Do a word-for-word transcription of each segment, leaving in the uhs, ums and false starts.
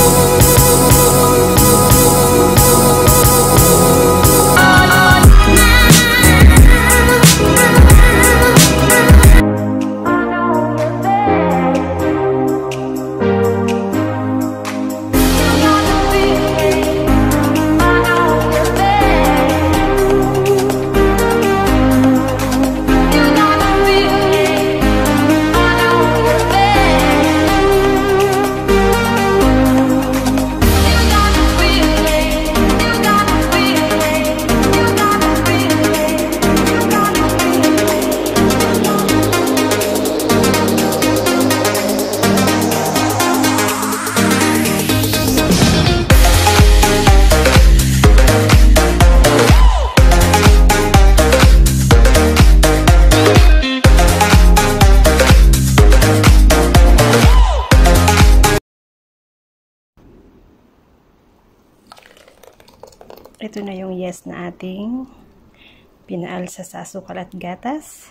Ito na yung yes na ating pinaalsa sa asukal at gatas.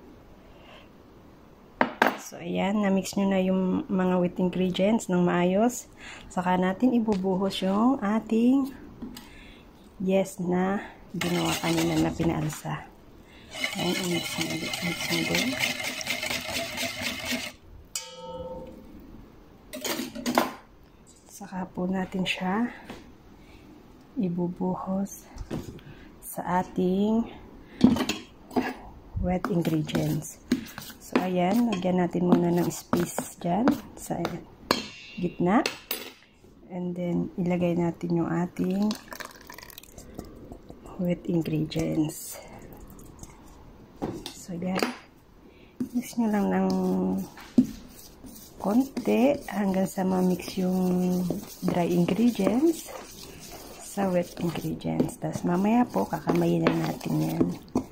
So, ayan. Na-mix nyo na yung mga wet ingredients ng maayos. Saka natin ibubuhos yung ating yes na ginawa kanina na pinaalsa. Ayan. I-mix nyo ulit. Mix nyo din. Saka po natin siya ibubuhos sa ating wet ingredients. So, ayan, lagyan natin muna ng space dyan sa gitna. And then, ilagay natin yung ating wet ingredients. So, yan. Mix nyo lang ng konti hanggang sa ma-mix yung dry ingredients sa wet ingredients. Tapos mamaya po kakamayin na natin yan.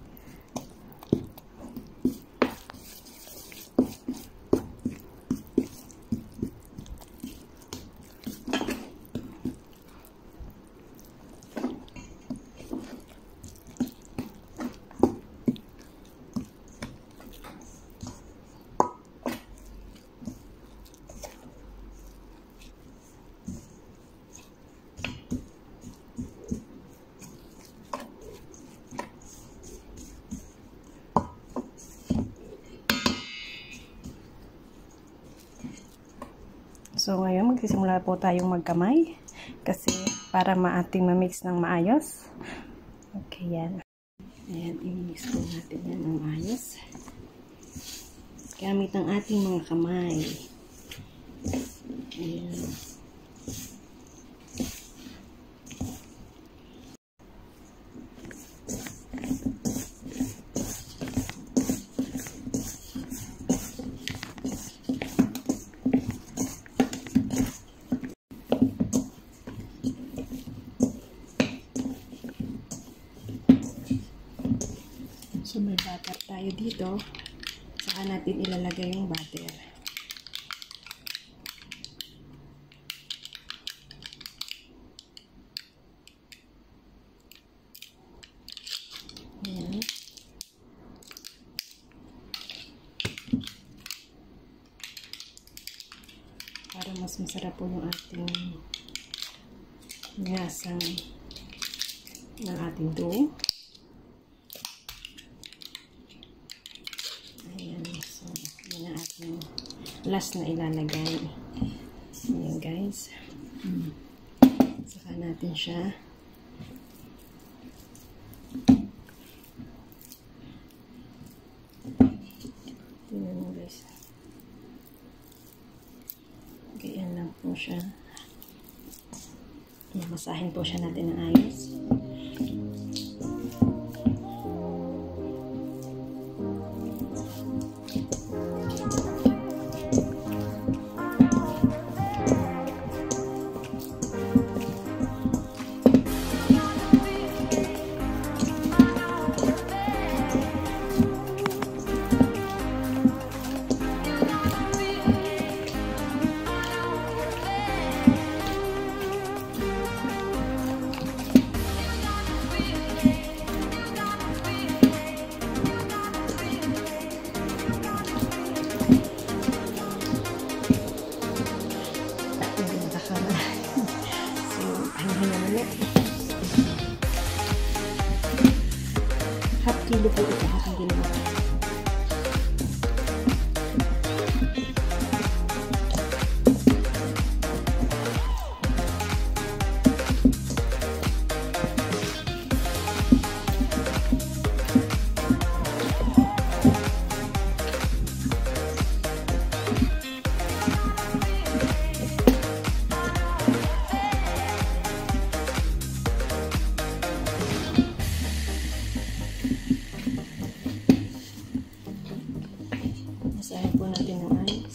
So, ngayon, magsisimula po tayong magkamay kasi para maating ma-mix ng maayos. Okay, yan. Ayan, i-mix po natin yan ng maayos. Gamit ang ating mga kamay. Ayan. So, may butter tayo dito. Saka natin ilalagay yung butter. Ayan. Para mas masarap po yung ating lasang ng ating dough. Last na ilalagay. Ayan guys. Hmm. Saka natin siya tingnan mo guys. Ganyan lang po siya. Masahin po siya natin ng ayos. sana. So, hinahin na ulit. Half kilo po ito aking ginawa. Masahin po natin ng ayos.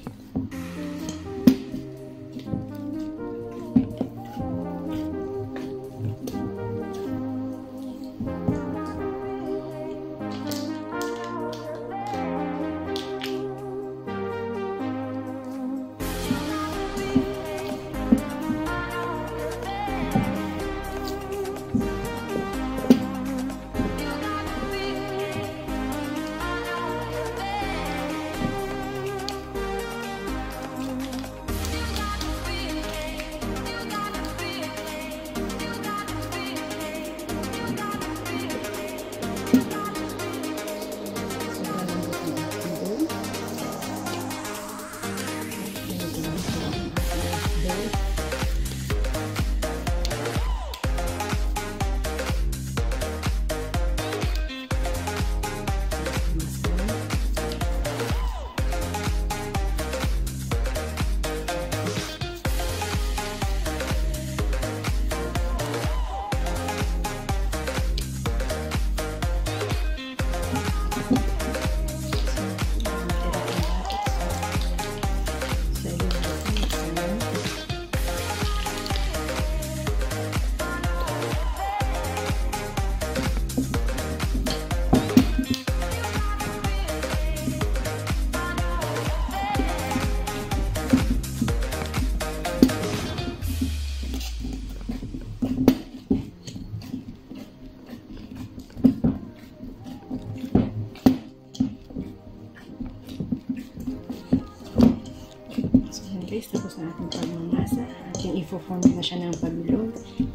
Guys, tapos na ating pagmamasa. Ating i-form na siya ng pabilog.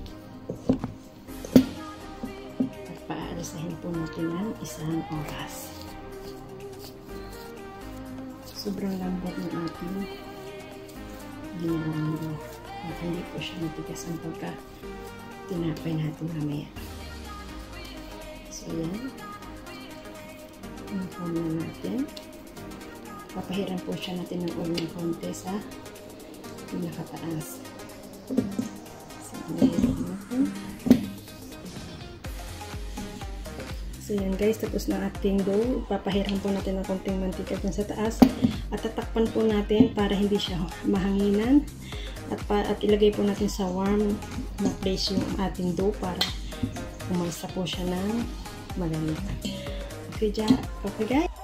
At paalisahin po natin ng isang oras. Sobrang lambot ng ating ginawang dough. At hindi po siya matigas ang pagka tinapay natin mamaya. So yan. I-form na natin. Papahiran po siya natin ng oil ng konti sa pinakataas. So, natin. So, yan guys. Tapos na ating dough. Papahiran po natin ng konting mantika dun sa taas. At tatakpan po natin para hindi siya mahanginan. At, pa, at ilagay po natin sa warm na place yung ating dough para umalsa po siya ng maganda. Okay, okay guys.